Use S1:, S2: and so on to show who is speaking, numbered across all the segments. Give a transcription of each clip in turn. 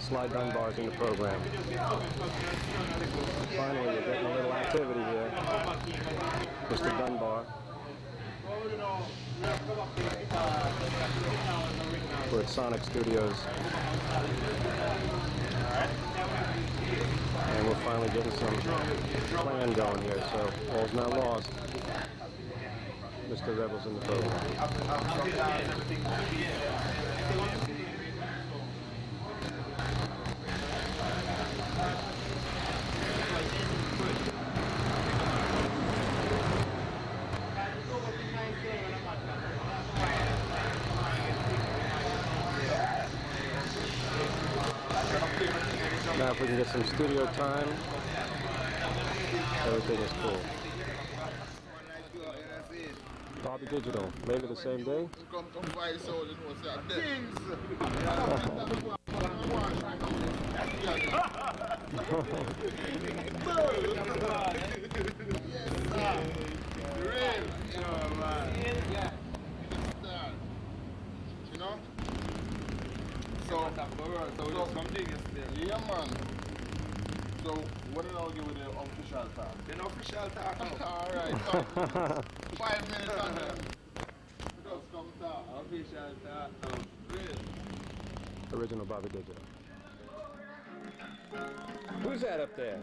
S1: Sly Dunbar's in the program. Finally, we're getting a little activity here. Mr. Dunbar. We're at Sonic Studios. And we're finally getting some plan going here, so all's not lost. Mr. Rebel's in the program. Now if we can get some studio time, everything is cool. Bobby Digital, later the same day.
S2: You know? So yeah, man. So, what did I give with the official talk? The official talk? Alright, 5 minutes on them. Just come talk. Official talk. Real.
S1: Original Bobby Digital. Who's that up there?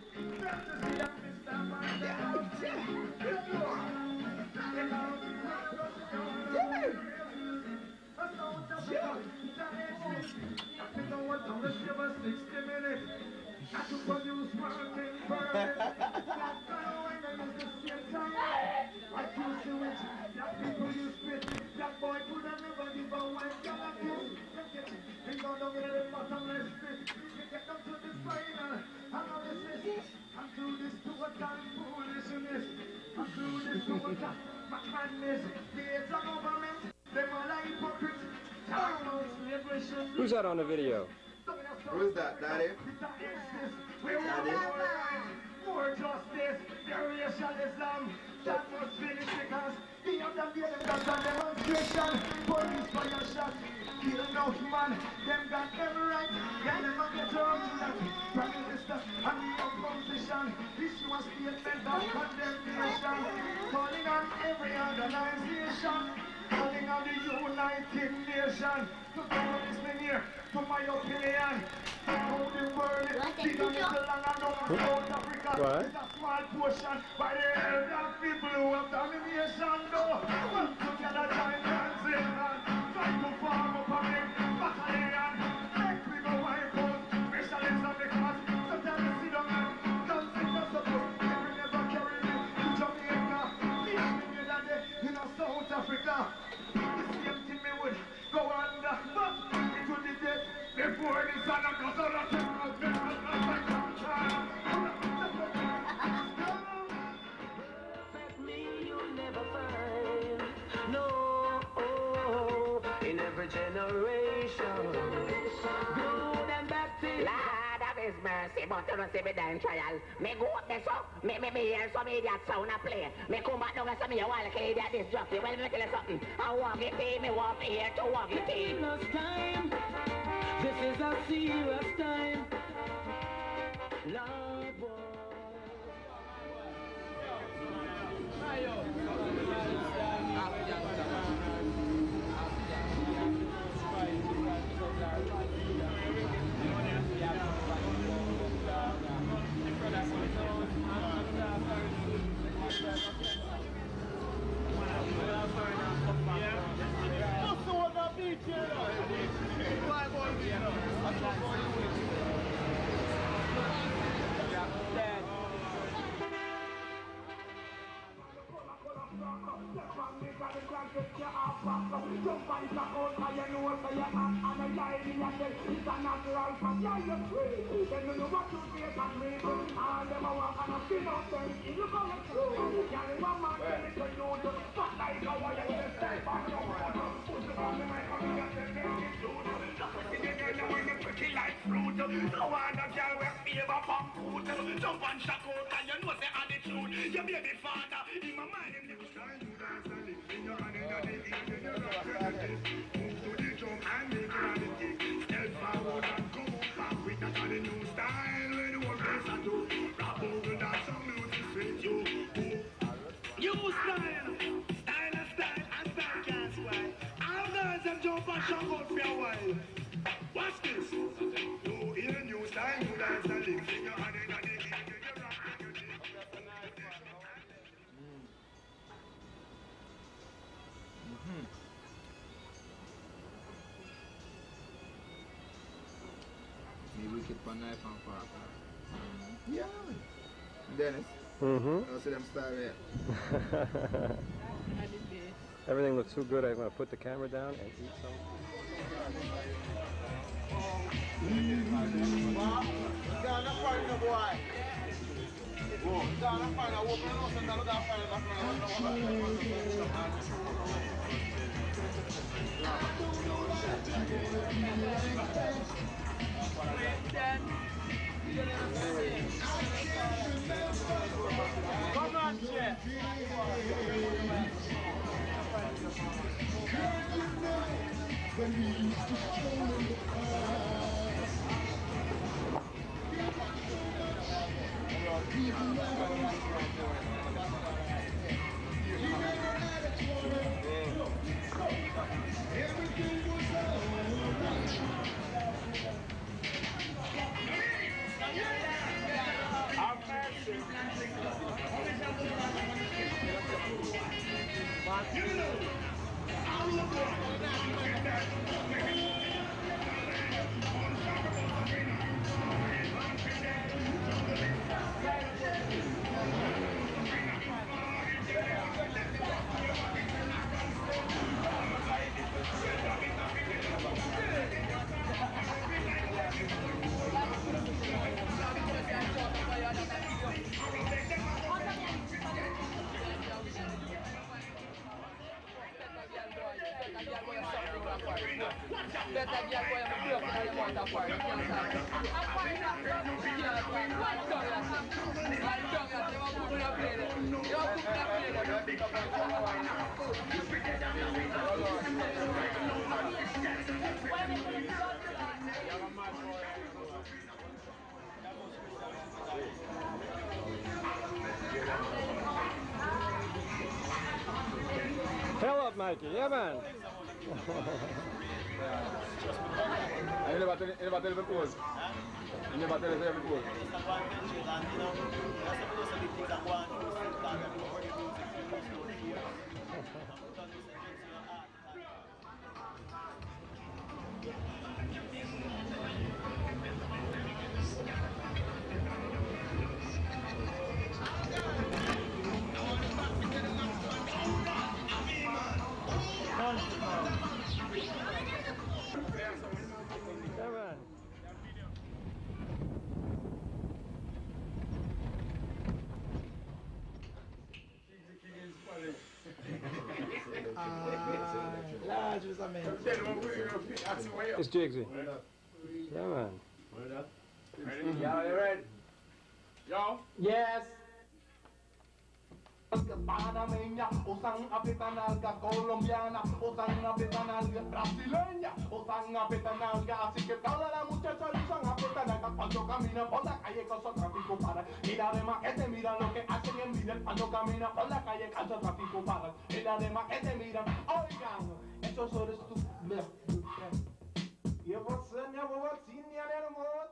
S1: Who's that on the video?
S2: Who's that, Daddy? Daddy?
S3: More justice, their racialism, that must finish because the other day them got a demonstration, police fire shots, kill enough man, them got every right, yeah, them a get around to that, Prime Minister and the opposition, issue a statement of condemnation, calling on every organization, calling on the United Nations, to come listening here, to my opinion. How the world is bigger than the land of South Africa. It's a small portion by the elder people who have domination. Well, together join hands in hand, try to form up a big battalion. Make we go wipe out specialism because sometimes you see them and don't see the support. They will never carry you to Jamaica. Leave me together there in South Africa. The same thing me would go under, but it would be dead. Before the sun goes on, perfect me you'll never find. No, in every generation. Good and bad things. Lord of His mercy, but you don't see me dying trial. Me go up there so, me hear some idiot sound a play. Me come back down and say me a wild idiot this jockey. Well, me tell you something. I want it pay, me want me here to want it pay. This is a serious time. Lord boy. No one of y'all will favor from food. Jump and shock out and you know the attitude. Your baby father, in my mind, him never try to dance and live in your hand and the evening you're not ready. Move to the jump and make it on the kick. Step forward and go back. mash up out for a while. Watch this. You hear the new style, you dance and lick. Sing your hand in the ear, you rock, you dig.
S2: Maybe we keep a knife and fork. Yeah. Dennis. I'll see them style here.
S1: Everything looks so good. I'm going to put the camera down and eat some.
S3: Come on, Chef.
S1: Hell up, Mikey. Yeah, man.
S2: You never tell it before. You never tell it before.
S1: It's Jigsy. Yeah, man.
S2: Yeah, you ready? Yo?
S3: Yes. Panameña, usan apetanalga colombiana, usan apetanalga brasileña, usan apetanalga, así que todas las muchachas usan apetanalga cuando caminan por la calle con su tráfico para. Mira además que te miran lo que hacen en vida cuando caminan por la calle con su tráfico para. Mira además que te miran, oigan, eso solo es tu... Y vos, señor, vos, señor, hermoso.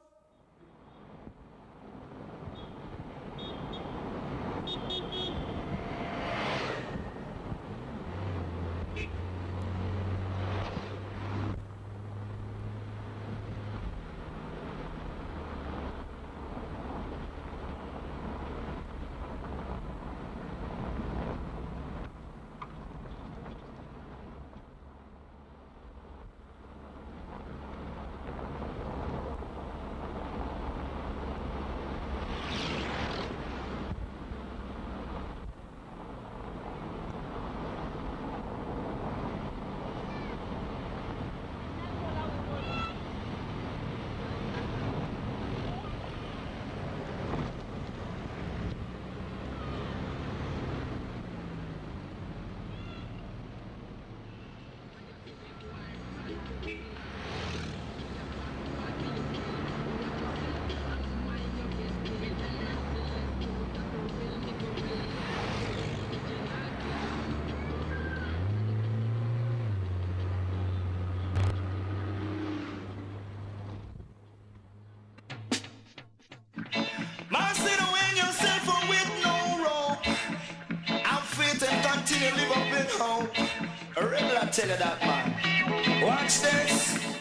S3: tell you that, man. Watch this.